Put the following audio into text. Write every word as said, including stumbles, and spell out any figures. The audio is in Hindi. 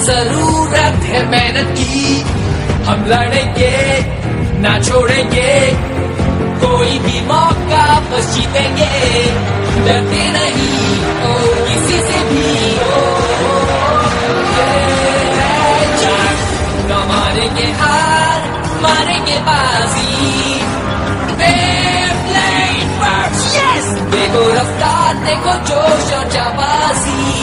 जरूरत है मेहनत की, हम लड़ेंगे ना छोड़ेंगे कोई भी मौका, बस जीतेंगे डरते नहीं ओ किसी से भी। ओ, न मारेंगे हार, मारेंगे बाजी। Yes! देखो रफ्तार, देखो जोश और जाबाजी।